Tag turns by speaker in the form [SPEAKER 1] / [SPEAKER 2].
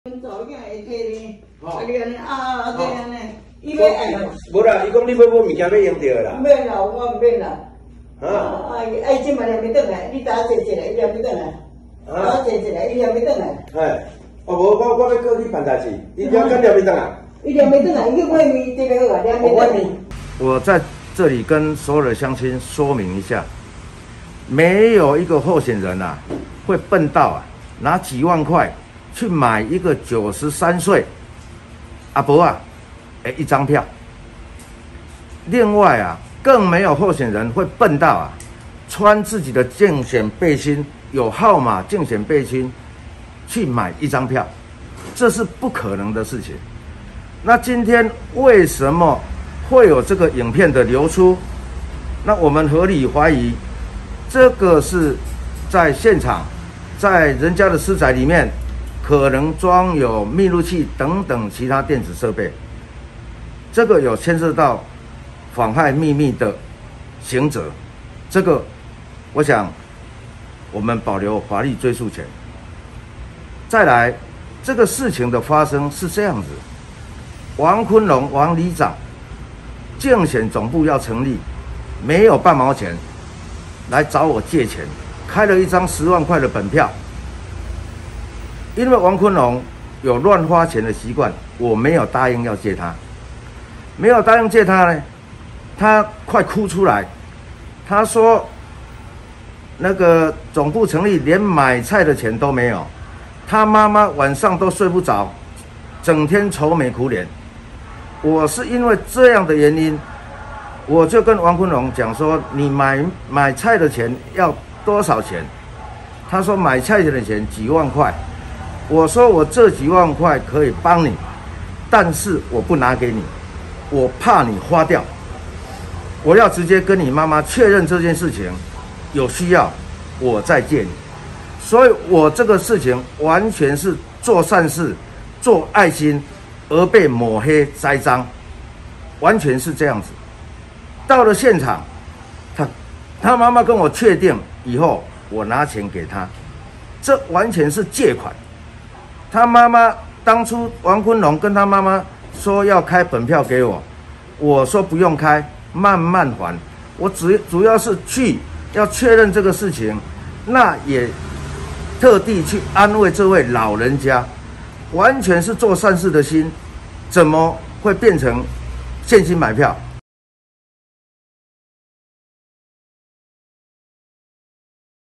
[SPEAKER 1] 做囝会摕呢，啊，你安尼啊，这安尼，伊要
[SPEAKER 2] 无啦，伊讲你要买物件要用着啦。
[SPEAKER 1] 免啦，我唔免啦。
[SPEAKER 2] 啊，
[SPEAKER 1] 即嘛念要转来，你等下坐一下，伊念要转来。等下坐一下，伊念要转来。
[SPEAKER 2] 哎，哦无，我要过去办代志，伊念要转来。
[SPEAKER 1] 伊念要转来，伊去买面这个好，念要转来。
[SPEAKER 3] 我在这里跟所有的乡亲说明一下，没有一个候选人啊会笨到拿几万块去买一个93岁阿伯一张票。另外更没有候选人会笨到穿自己的竞选背心，有号码竞选背心去买一张票，这是不可能的事情。那今天为什么会有这个影片的流出？那我们合理怀疑，这个是在现场，在人家的私宅里面，可能装有密录器等等其他电子设备，这个有牵涉到妨害秘密的刑责，这个我想我们保留法律追诉权。再来，这个事情的发生是这样子，王昆龙王里长竞选总部要成立，没有半毛钱，来找我借钱，开了一张10万块的本票。因为王昆龙有乱花钱的习惯，我没有答应要借他，没有答应借他呢，他快哭出来，他说那个总部成立连买菜的钱都没有，他妈妈晚上都睡不着，整天愁眉苦脸。我是因为这样的原因，我就跟王昆龙讲说，你买菜的钱要多少钱？他说买菜的钱几万块。我说我这几万块可以帮你，但是我不拿给你，我怕你花掉。我要直接跟你妈妈确认这件事情，有需要我再借你。所以我这个事情完全是做善事、做爱心，而被抹黑栽赃，完全是这样子。到了现场，他妈妈跟我确定以后，我拿钱给他，这完全是借款。他妈妈当初王昆龙跟他妈妈说要开本票给我，我说不用开，慢慢还。我主要是要确认这个事情，那也特地去安慰这位老人家，完全是做善事的心，怎么会变成现金买票？